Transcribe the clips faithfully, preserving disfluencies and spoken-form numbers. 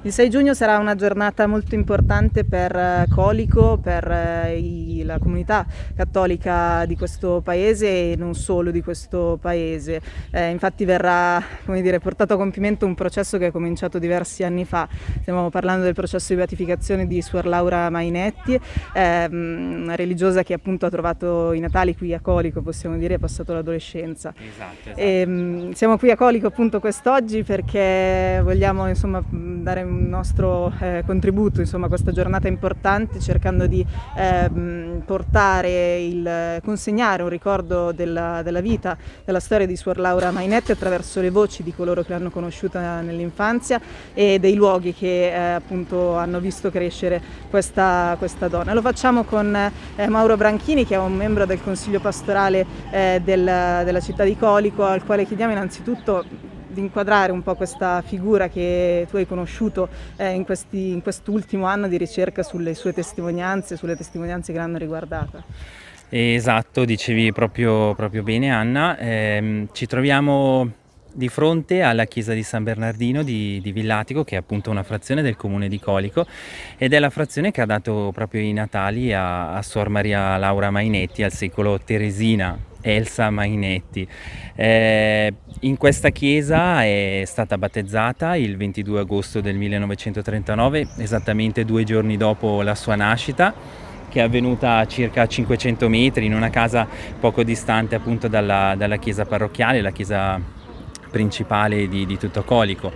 Il sei giugno sarà una giornata molto importante per Colico, per i, la comunità cattolica di questo paese e non solo di questo paese. Eh, infatti verrà, come dire, portato a compimento un processo che è cominciato diversi anni fa. Stiamo parlando del processo di beatificazione di Suor Laura Mainetti, eh, una religiosa che appunto ha trovato i natali qui a Colico, possiamo dire, ha passato l'adolescenza. Esatto, esatto. E, mh, siamo qui a Colico appunto quest'oggi perché vogliamo insomma dare un nostro eh, contributo insomma, a questa giornata importante, cercando di eh, portare il, consegnare un ricordo della, della vita, della storia di Suor Laura Mainetti attraverso le voci di coloro che l'hanno conosciuta nell'infanzia e dei luoghi che eh, appunto hanno visto crescere questa, questa donna. Lo facciamo con eh, Mauro Branchini, che è un membro del Consiglio pastorale eh, del, della città di Colico, al quale chiediamo innanzitutto di inquadrare un po' questa figura che tu hai conosciuto eh, in, questi, in quest'ultimo anno di ricerca sulle sue testimonianze, sulle testimonianze che l'hanno riguardata. Esatto, dicevi proprio, proprio bene Anna, eh, ci troviamo di fronte alla chiesa di San Bernardino di, di Villatico, che è appunto una frazione del comune di Colico ed è la frazione che ha dato proprio i natali a, a Suor Maria Laura Mainetti, al secolo Teresina Elsa Mainetti. Eh, in questa chiesa è stata battezzata il ventidue agosto del millenovecentotrentanove, esattamente due giorni dopo la sua nascita, che è avvenuta a circa cinquecento metri in una casa poco distante appunto dalla, dalla chiesa parrocchiale, la chiesa principale di, di tutto Colico.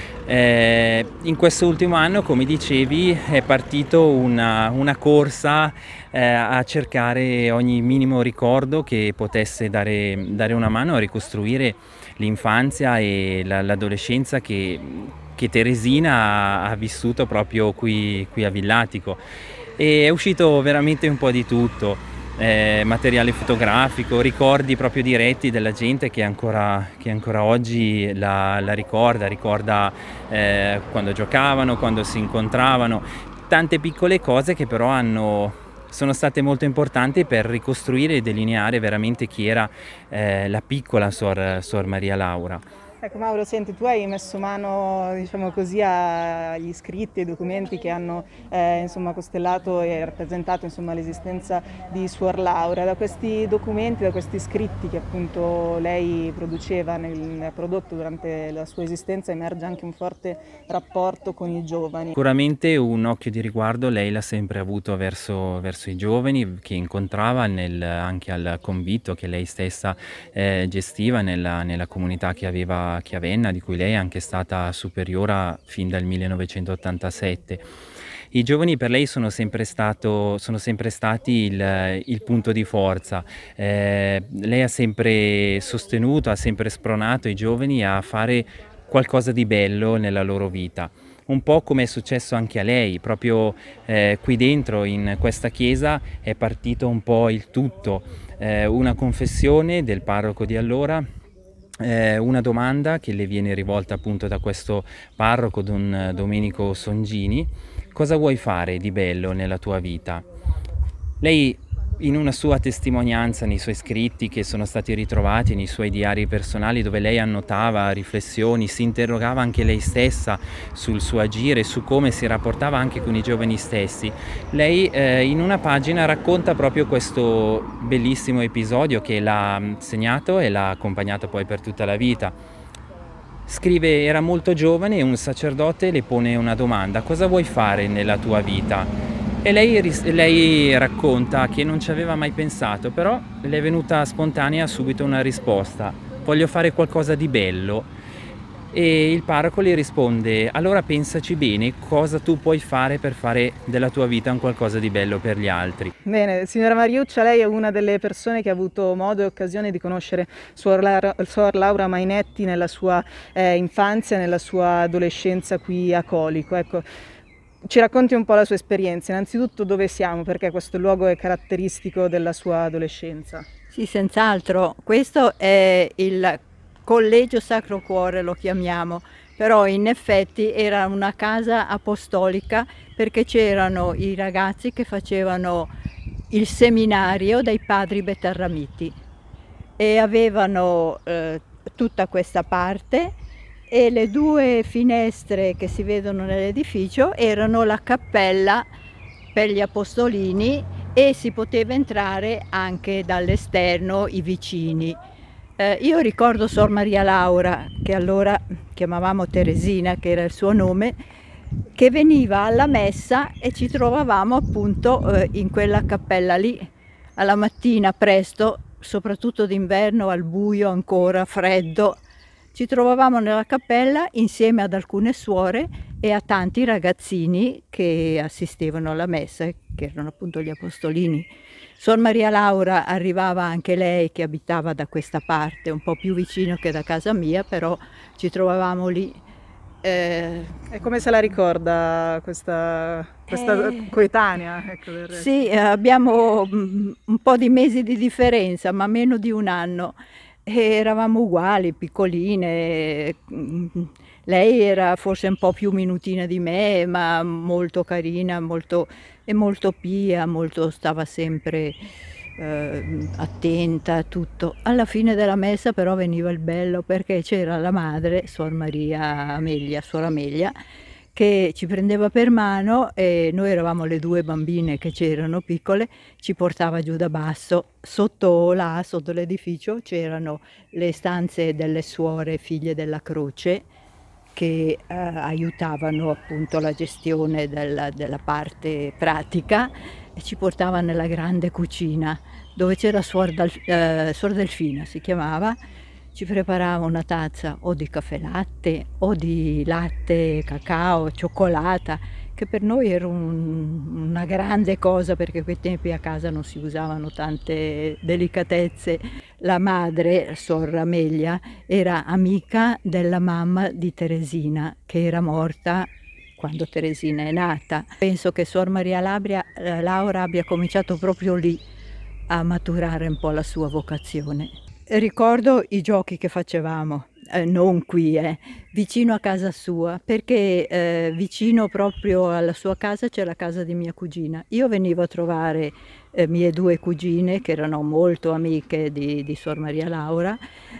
Eh, in questo ultimo anno, come dicevi, è partito una, una corsa eh, a cercare ogni minimo ricordo che potesse dare, dare una mano a ricostruire l'infanzia e la, l'adolescenza che, che Teresina ha, ha vissuto proprio qui, qui a Villatico. E è uscito veramente un po' di tutto. Eh, materiale fotografico, ricordi proprio diretti della gente che ancora, che ancora oggi la, la ricorda, ricorda eh, quando giocavano, quando si incontravano, tante piccole cose che però hanno, sono state molto importanti per ricostruire e delineare veramente chi era eh, la piccola Suor, Suor Maria Laura. Ecco Mauro, senti, tu hai messo mano, diciamo così, agli scritti, ai documenti che hanno eh, insomma, costellato e rappresentato insomma, l'esistenza di Suor Laura. Da questi documenti, da questi scritti che appunto lei produceva, nel prodotto durante la sua esistenza, emerge anche un forte rapporto con i giovani. Sicuramente un occhio di riguardo lei l'ha sempre avuto verso, verso i giovani che incontrava nel, anche al convitto che lei stessa eh, gestiva nella, nella comunità che aveva Chiavenna, di cui lei è anche stata superiora fin dal millenovecentottantasette. I giovani per lei sono sempre, stato, sono sempre stati il, il punto di forza. Eh, lei ha sempre sostenuto, ha sempre spronato i giovani a fare qualcosa di bello nella loro vita. Un po' come è successo anche a lei, proprio eh, qui dentro in questa chiesa è partito un po' il tutto. Eh, una confessione del parroco di allora, Eh, una domanda che le viene rivolta appunto da questo parroco, Don Domenico Songini: cosa vuoi fare di bello nella tua vita? Lei, in una sua testimonianza nei suoi scritti che sono stati ritrovati nei suoi diari personali, dove lei annotava riflessioni, si interrogava anche lei stessa sul suo agire, su come si rapportava anche con i giovani stessi, lei eh, in una pagina racconta proprio questo bellissimo episodio che l'ha segnato e l'ha accompagnato poi per tutta la vita. Scrive: era molto giovane e un sacerdote le pone una domanda: cosa vuoi fare nella tua vita? E lei, lei racconta che non ci aveva mai pensato, però le è venuta spontanea subito una risposta: voglio fare qualcosa di bello. E il parroco le risponde: allora pensaci bene cosa tu puoi fare per fare della tua vita un qualcosa di bello per gli altri. Bene, signora Mariuccia, lei è una delle persone che ha avuto modo e occasione di conoscere Suor Laura, Suor Laura Mainetti nella sua eh, infanzia, nella sua adolescenza qui a Colico. Ecco, ci racconti un po' la sua esperienza, innanzitutto dove siamo, perché questo luogo è caratteristico della sua adolescenza. Sì, senz'altro, questo è il Collegio Sacro Cuore, lo chiamiamo, però in effetti era una casa apostolica perché c'erano i ragazzi che facevano il seminario dai padri betarramiti e avevano eh, tutta questa parte e le due finestre che si vedono nell'edificio erano la cappella per gli apostolini e si poteva entrare anche dall'esterno, i vicini. Eh, io ricordo Sor Maria Laura, che allora chiamavamo Teresina, che era il suo nome, che veniva alla messa e ci trovavamo appunto eh, in quella cappella lì, alla mattina presto, soprattutto d'inverno, al buio ancora, freddo. Ci trovavamo nella cappella insieme ad alcune suore e a tanti ragazzini che assistevano alla messa, che erano appunto gli apostolini. Sor Maria Laura arrivava anche lei, che abitava da questa parte, un po' più vicino che da casa mia, però ci trovavamo lì. Eh, e come se la ricorda questa, questa eh, coetanea? Ecco, del resto. Sì, abbiamo un po' di mesi di differenza, ma meno di un anno. E eravamo uguali, piccoline. Lei era forse un po' più minutina di me, ma molto carina, molto, e molto pia, molto, stava sempre eh, attenta a tutto. Alla fine della messa però veniva il bello, perché c'era la madre, Suor Maria Amelia, Suor Amelia, che ci prendeva per mano e noi eravamo le due bambine che c'erano piccole, ci portava giù da basso. Sotto là, sotto l'edificio, c'erano le stanze delle suore figlie della croce che eh, aiutavano appunto la gestione della, della parte pratica, e ci portava nella grande cucina dove c'era Suor, Dal, eh, Suor Delfina, si chiamava. Ci preparava una tazza o di caffè latte o di latte, cacao, cioccolata, che per noi era un, una grande cosa, perché a quei tempi a casa non si usavano tante delicatezze. La madre, Sor Amelia, era amica della mamma di Teresina, che era morta quando Teresina è nata. Penso che Sor Maria Labria, eh, Laura abbia cominciato proprio lì a maturare un po' la sua vocazione. Ricordo i giochi che facevamo, eh, non qui, eh, vicino a casa sua, perché eh, vicino proprio alla sua casa c'è la casa di mia cugina. Io venivo a trovare eh, mie due cugine, che erano molto amiche di, di Sor Maria Laura,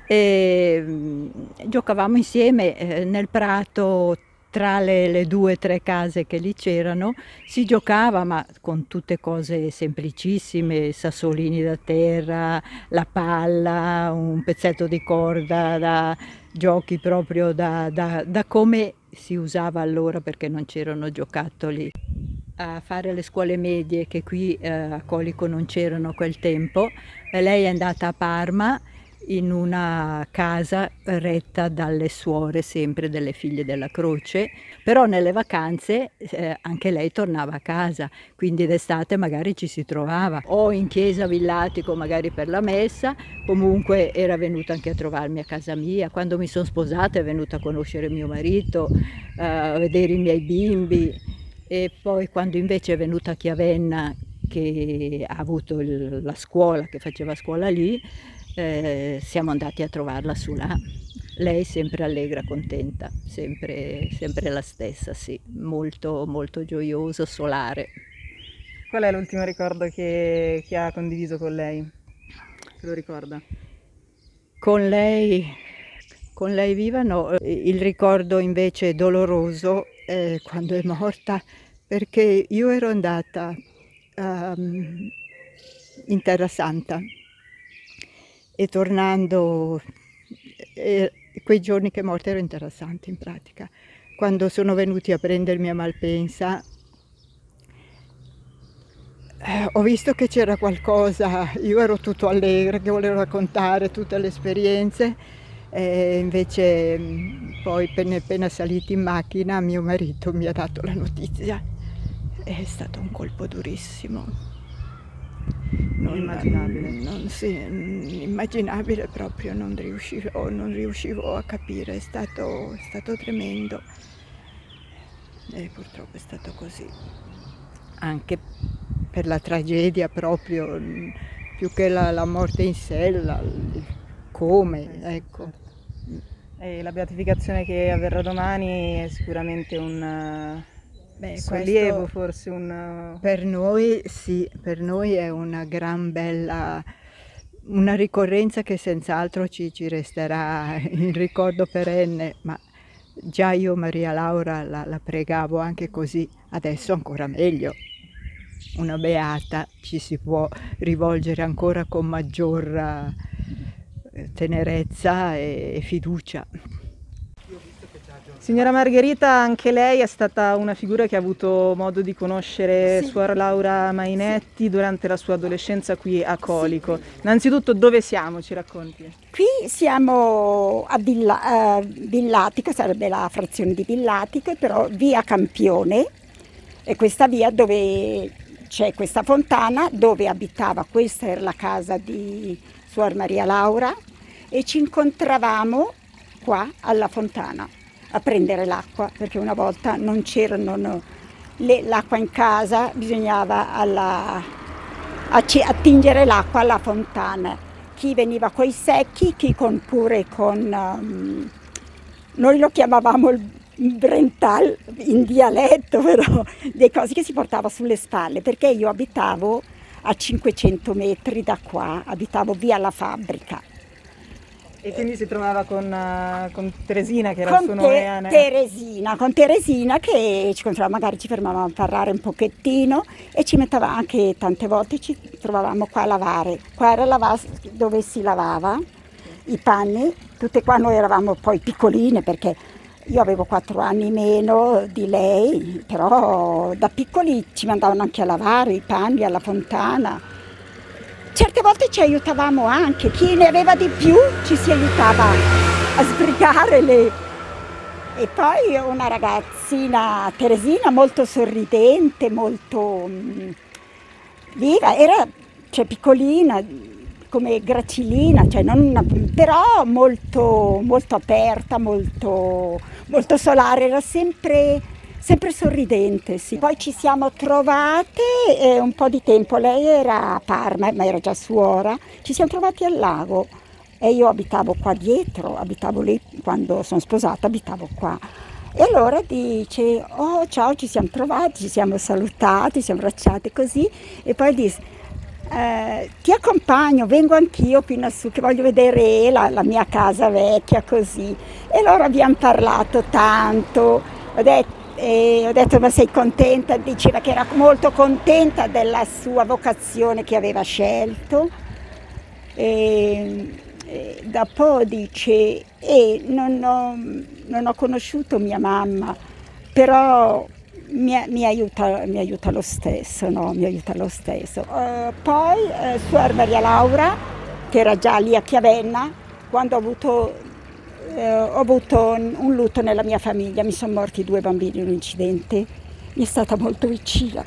e mh, giocavamo insieme eh, nel prato. Tra le, le due o tre case che lì c'erano si giocava, ma con tutte cose semplicissime, sassolini da terra, la palla, un pezzetto di corda, da, giochi proprio da, da, da come si usava allora, perché non c'erano giocattoli. A fare le scuole medie, che qui eh, a Colico non c'erano a quel tempo, e lei è andata a Parma in una casa retta dalle suore, sempre delle figlie della croce, però nelle vacanze eh, anche lei tornava a casa, quindi d'estate magari ci si trovava o in chiesa Villatico magari per la messa, comunque era venuta anche a trovarmi a casa mia. Quando mi sono sposata è venuta a conoscere mio marito, eh, a vedere i miei bimbi, e poi quando invece è venuta a Chiavenna, che ha avuto il, la scuola, che faceva scuola lì, Eh, siamo andati a trovarla su là. Lei sempre allegra, contenta, sempre, sempre la stessa, sì, molto, molto gioioso, solare. Qual è l'ultimo ricordo che, che ha condiviso con lei? Se lo ricorda? Con lei, con lei viva no, il ricordo invece doloroso è quando è morta, perché io ero andata um, in Terra Santa. E tornando, eh, quei giorni che è morta ero in Terra Santa in pratica, quando sono venuti a prendermi a Malpensa, eh, ho visto che c'era qualcosa, io ero tutto allegra, che volevo raccontare tutte le esperienze, e invece poi appena, appena saliti in macchina mio marito mi ha dato la notizia. È stato un colpo durissimo. Non, immaginabile. Non, sì, immaginabile proprio, non riuscivo, non riuscivo a capire, è stato, è stato tremendo. E purtroppo è stato così. Anche per la tragedia proprio, più che la, la morte in sé, la, il come, ecco. E la beatificazione che avverrà domani è sicuramente un... Beh, sollievo, forse un... Per noi sì, per noi è una gran bella, una ricorrenza che senz'altro ci, ci resterà in ricordo perenne, ma Già io Maria Laura la, la pregavo anche così, adesso ancora meglio. Una beata ci si può rivolgere ancora con maggior tenerezza e fiducia. Signora Margherita, anche lei è stata una figura che ha avuto modo di conoscere Sì. Suor Laura Mainetti, sì, durante la sua adolescenza qui a Colico. Sì. Innanzitutto dove siamo, ci racconti? Qui siamo a Villa, uh, Villatica, sarebbe la frazione di Villatica, però via Campione, è questa via dove c'è questa fontana dove abitava, questa era la casa di Suor Maria Laura, e ci incontravamo qua alla fontana a prendere l'acqua, perché una volta non c'erano l'acqua in casa, bisognava alla, attingere l'acqua alla fontana. Chi veniva coi secchi, chi con, pure con, um, noi lo chiamavamo il brental in dialetto, però, dei cose che si portava sulle spalle, perché io abitavo a cinquecento metri da qua, abitavo via la fabbrica. E quindi si trovava con, uh, con Teresina, che era con il suo nome? Te Teresina, con Teresina che ci incontrava, magari ci fermavamo a parlare un pochettino e ci metteva anche, tante volte ci trovavamo qua a lavare. Qua era la vas dove si lavava i panni, tutte qua noi eravamo poi piccoline perché io avevo quattro anni meno di lei, però da piccoli ci mandavano anche a lavare i panni alla fontana. Certe volte ci aiutavamo anche, chi ne aveva di più ci si aiutava a sbrigare le... E poi una ragazzina, Teresina, molto sorridente, molto mh, viva, era cioè, piccolina, come Gracilina, cioè non una, però molto, molto aperta, molto, molto solare, era sempre... sempre sorridente, sì. Poi ci siamo trovate eh, un po' di tempo, lei era a Parma, ma era già suora, ci siamo trovati al lago e io abitavo qua dietro, abitavo lì, quando sono sposata abitavo qua. E allora dice, oh ciao, ci siamo trovati, ci siamo salutati, ci siamo abbracciati così, e poi dice, eh, ti accompagno, vengo anch'io qui in su, che voglio vedere la, la mia casa vecchia, così. E allora abbiamo parlato tanto, ho detto, E ho detto, ma sei contenta? Diceva che era molto contenta della sua vocazione che aveva scelto. E, e dopo dice, e non ho, non ho conosciuto mia mamma, però mi, mi, aiuta, mi aiuta lo stesso, no? Mi aiuta lo stesso. Uh, poi uh, Suor Maria Laura, che era già lì a Chiavenna, quando ho avuto... Eh, ho avuto un lutto nella mia famiglia, mi sono morti due bambini in un incidente, mi è stata molto vicina,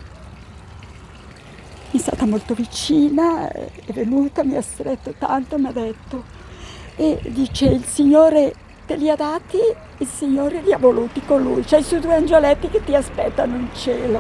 mi è stata molto vicina, è venuta, mi ha stretto tanto, mi ha detto, e dice il Signore te li ha dati, il Signore li ha voluti con Lui, c'hai i suoi due angioletti che ti aspettano in cielo,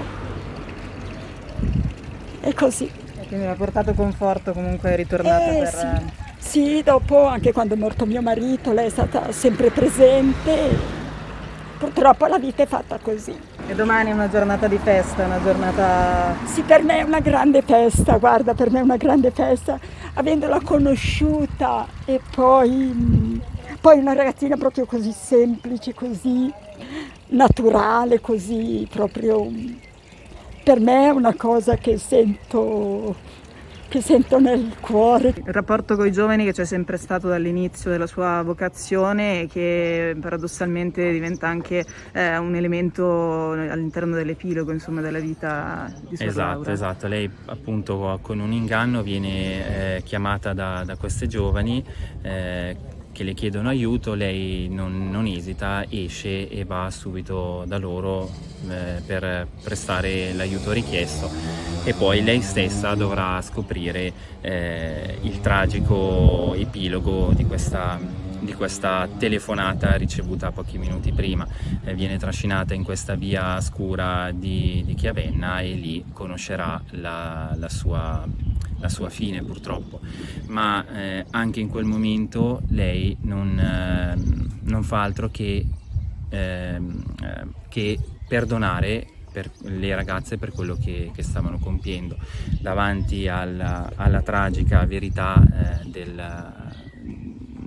e così. E quindi mi ha portato conforto, comunque è ritornata eh, per... Sì. Sì, dopo, anche quando è morto mio marito, lei è stata sempre presente. Purtroppo la vita è fatta così. E domani è una giornata di festa, una giornata... Sì, per me è una grande festa, guarda, per me è una grande festa, avendola conosciuta e poi, poi una ragazzina proprio così semplice, così naturale, così proprio... Per me è una cosa che sento... che sento nel cuore. Il rapporto con i giovani che c'è sempre stato dall'inizio della sua vocazione e che paradossalmente diventa anche eh, un elemento all'interno dell'epilogo, insomma, della vita di Suor Esatto, Laura. esatto. Lei appunto con un inganno viene eh, chiamata da, da queste giovani eh, che le chiedono aiuto, lei non, non esita, esce e va subito da loro eh, per prestare l'aiuto richiesto, e poi lei stessa dovrà scoprire eh, il tragico epilogo di questa, di questa telefonata ricevuta pochi minuti prima. Eh, viene trascinata in questa via scura di, di Chiavenna e lì conoscerà la, la sua... la sua fine, purtroppo, ma eh, anche in quel momento lei non, eh, non fa altro che, eh, che perdonare per le ragazze per quello che, che stavano compiendo, davanti alla, alla tragica verità eh, del,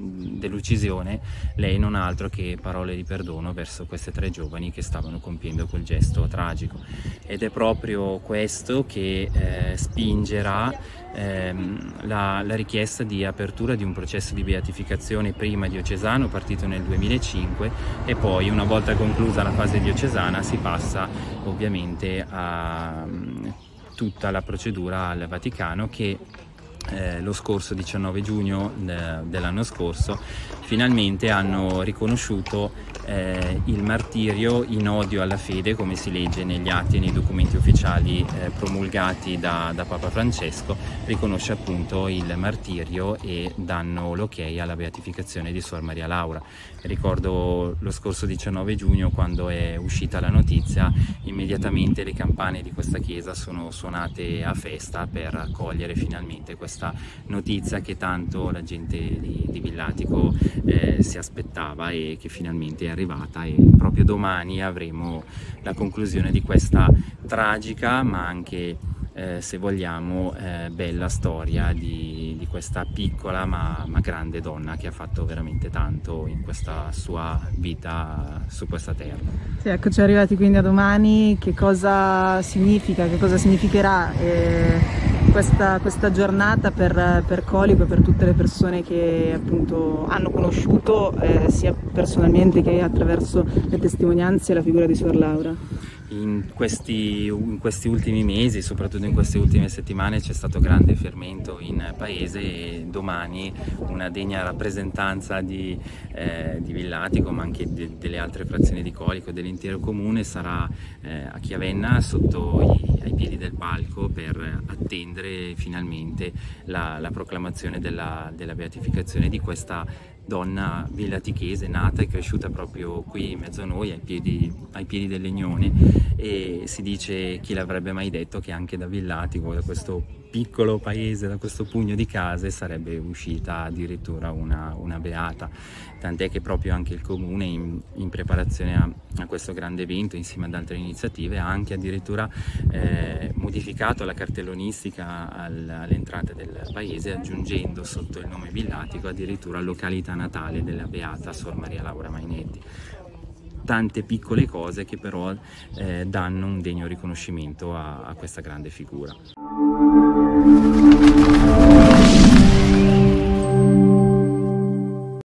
dell'uccisione, lei non ha altro che parole di perdono verso queste tre giovani che stavano compiendo quel gesto tragico, ed è proprio questo che eh, spingerà ehm, la, la richiesta di apertura di un processo di beatificazione prima diocesano partito nel duemilacinque, e poi una volta conclusa la fase diocesana si passa ovviamente a um, tutta la procedura al Vaticano, che Eh, lo scorso diciannove giugno eh, dell'anno scorso finalmente hanno riconosciuto eh, il martirio in odio alla fede, come si legge negli atti e nei documenti ufficiali eh, promulgati da, da Papa Francesco. Riconosce appunto il martirio e danno l'ok alla beatificazione di Suor Maria Laura. Ricordo lo scorso diciannove giugno, quando è uscita la notizia, immediatamente le campane di questa chiesa sono suonate a festa per accogliere finalmente questa notizia che tanto la gente di, di Villatico eh, si aspettava e che finalmente è arrivata, e proprio domani avremo la conclusione di questa tragica ma anche eh, se vogliamo eh, bella storia di, di questa piccola ma, ma grande donna che ha fatto veramente tanto in questa sua vita su questa terra. Sì, eccoci arrivati quindi a domani. Che cosa significa, che cosa significherà eh... Questa, questa giornata per, per Colico e per tutte le persone che appunto hanno conosciuto eh, sia personalmente che attraverso le testimonianze la figura di Suor Laura? In questi, in questi ultimi mesi, soprattutto in queste ultime settimane, c'è stato grande fermento in paese, e domani una degna rappresentanza di, eh, di Villatico, ma anche de, delle altre frazioni di Colico e dell'intero comune, sarà eh, a Chiavenna sotto i, ai piedi del palco per attendere finalmente la, la proclamazione della, della beatificazione di questa donna villatichese, nata e cresciuta proprio qui in mezzo a noi, ai piedi, ai piedi del Legnone, e si dice, chi l'avrebbe mai detto, che anche da Villatico, da questo piccolo paese, da questo pugno di case, sarebbe uscita addirittura una, una beata, tant'è che proprio anche il comune in, in preparazione a, a questo grande evento, insieme ad altre iniziative, ha anche addirittura eh, modificato la cartellonistica al, all'entrata del paese, aggiungendo sotto il nome Villatico addirittura località natale della beata Suor Maria Laura Mainetti. Tante piccole cose che però eh, danno un degno riconoscimento a, a questa grande figura.